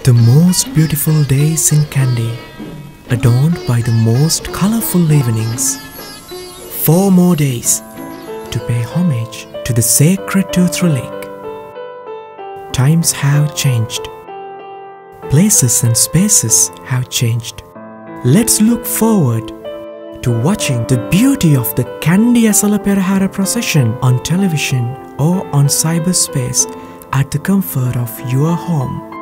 The most beautiful days in Kandy, adorned by the most colorful evenings. 4 more days to pay homage to the Sacred Tooth Relic. Times have changed. Places and spaces have changed. Let's look forward to watching the beauty of the Kandy Esala Perahera Procession on television or on cyberspace at the comfort of your home.